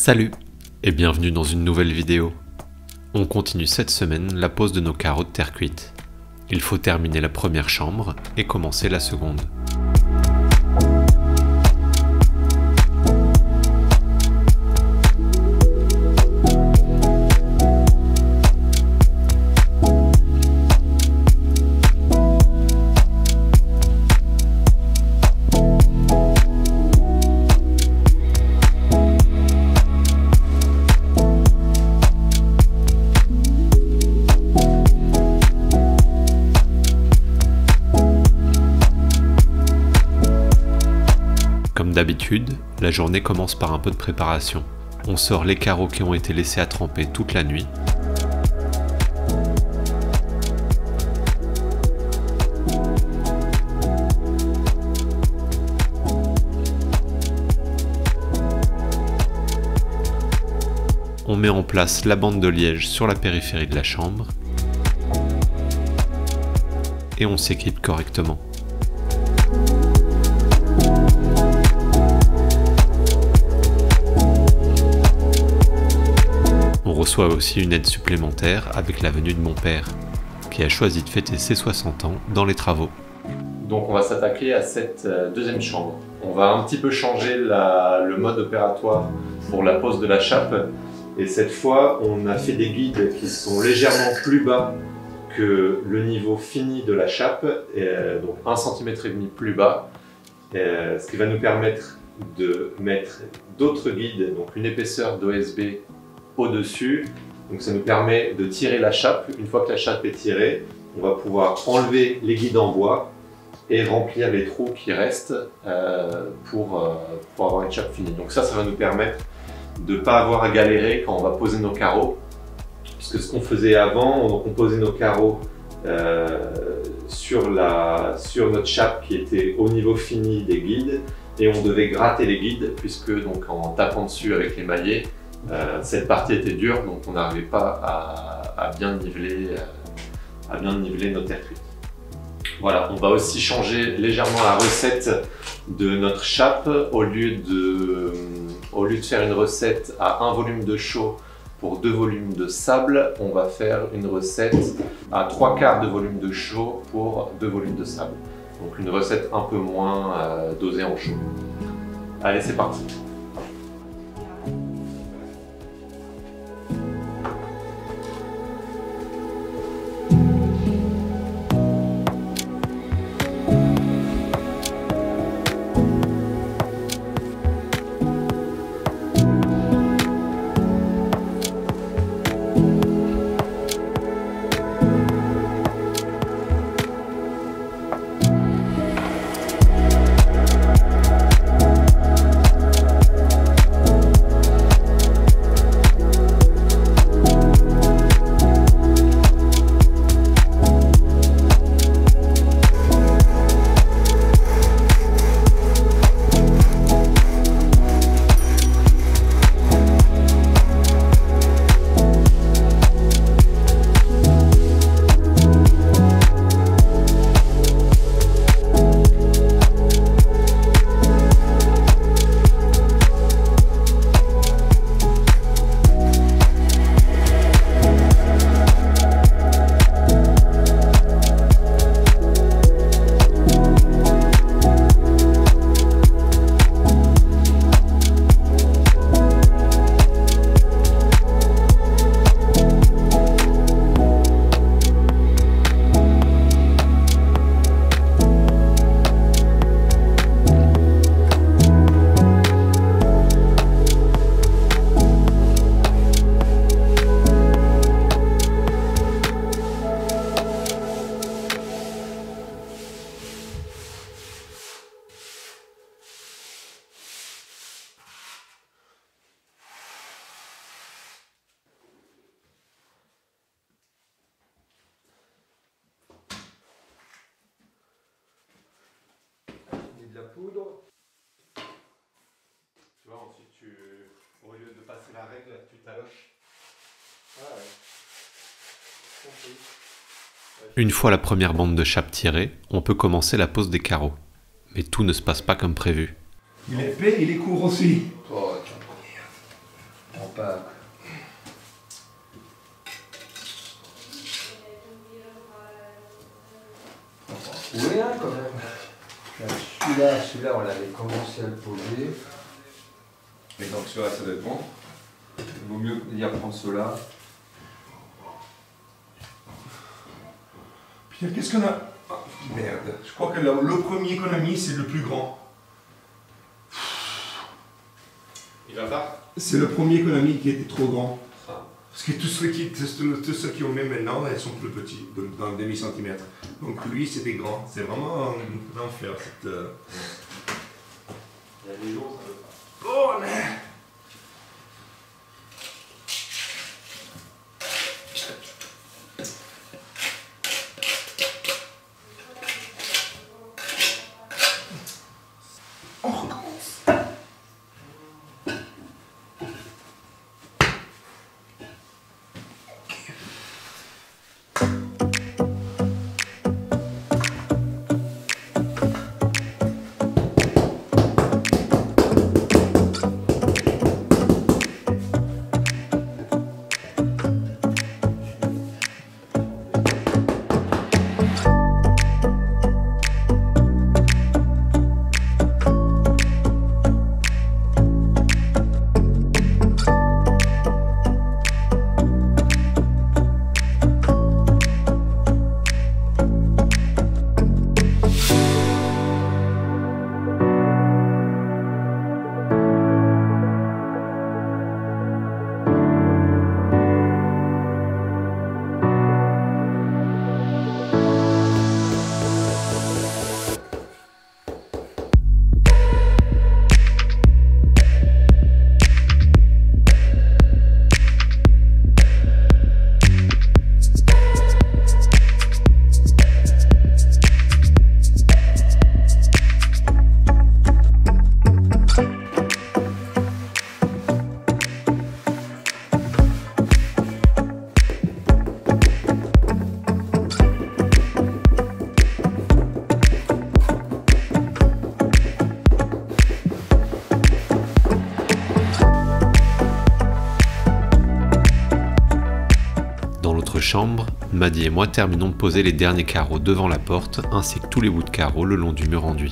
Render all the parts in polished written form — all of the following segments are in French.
Salut et bienvenue dans une nouvelle vidéo. On continue cette semaine la pose de nos carreaux de terre cuite. Il faut terminer la première chambre et commencer la seconde. Comme d'habitude, la journée commence par un peu de préparation. On sort les carreaux qui ont été laissés à tremper toute la nuit. On met en place la bande de liège sur la périphérie de la chambre. Et on s'équipe correctement. On reçoit aussi une aide supplémentaire avec la venue de mon père, qui a choisi de fêter ses 60 ans dans les travaux. Donc on va s'attaquer à cette deuxième chambre. On va un petit peu changer le mode opératoire pour la pose de la chape. Et cette fois, on a fait des guides qui sont légèrement plus bas que le niveau fini de la chape, donc 1,5 cm plus bas, ce qui va nous permettre de mettre d'autres guides, donc une épaisseur d'OSB au-dessus. Donc ça nous permet de tirer la chape. Une fois que la chape est tirée, on va pouvoir enlever les guides en bois et remplir les trous qui restent pour avoir une chape finie. Donc ça va nous permettre de ne pas avoir à galérer quand on va poser nos carreaux. Puisque ce qu'on faisait avant, on posait nos carreaux sur notre chape qui était au niveau fini des guides et on devait gratter les guides puisque donc, en tapant dessus avec les maillets, cette partie était dure, donc on n'arrivait pas à bien niveler nos terres cuites. Voilà, on va aussi changer légèrement la recette de notre chape. Au lieu de faire une recette à 1 volume de chaux pour 2 volumes de sable, on va faire une recette à 3/4 de volume de chaux pour 2 volumes de sable. Donc une recette un peu moins dosée en chaux. Allez, c'est parti. La poudre. Tu vois, ensuite, au lieu de passer la règle, tu taloches. Ah ouais. Une fois la première bande de chape tirée, on peut commencer la pose des carreaux. Mais tout ne se passe pas comme prévu. Il est épais, il est court aussi. Oh, Oui, hein, quand même. Celui-là, on l'avait commencé à le poser. Et donc celui-là, ça doit être bon. Il vaut mieux dire prendre ceux-là. Pierre, qu'est-ce qu'on a? Oh, merde, je crois que le premier qu'on a mis, c'est le plus grand. Il va pas? C'est le premier qu'on a mis qui était trop grand. Parce que tous ceux qui ont mis maintenant, elles sont plus petits, d'un demi-centimètre. Donc lui, c'était grand. C'est vraiment un enfer. Il y a des jours, ça veut pas. Oh, mais... On recommence. Chambre, Maddy et moi terminons de poser les derniers carreaux devant la porte ainsi que tous les bouts de carreaux le long du mur enduit.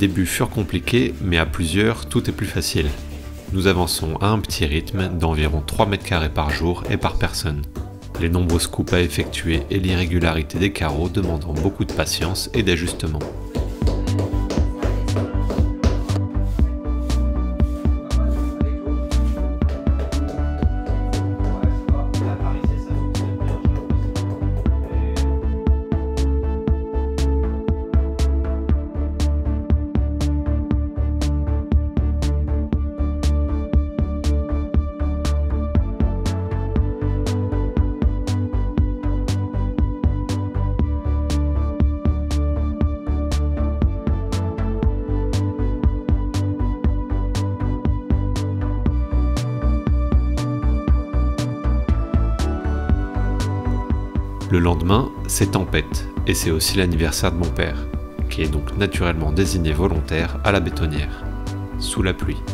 débuts furent compliqués, mais à plusieurs, tout est plus facile. Nous avançons à un petit rythme d'environ 3 mètres carrés par jour et par personne. Les nombreuses coupes à effectuer et l'irrégularité des carreaux demandant beaucoup de patience et d'ajustement. Le lendemain, c'est tempête, et c'est aussi l'anniversaire de mon père, qui est donc naturellement désigné volontaire à la bétonnière, sous la pluie.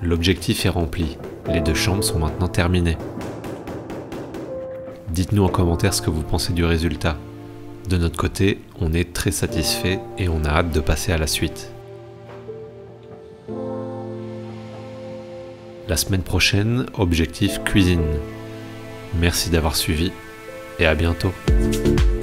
L'objectif est rempli, les 2 chambres sont maintenant terminées. Dites-nous en commentaire ce que vous pensez du résultat. De notre côté, on est très satisfait et on a hâte de passer à la suite. La semaine prochaine, objectif cuisine. Merci d'avoir suivi et à bientôt.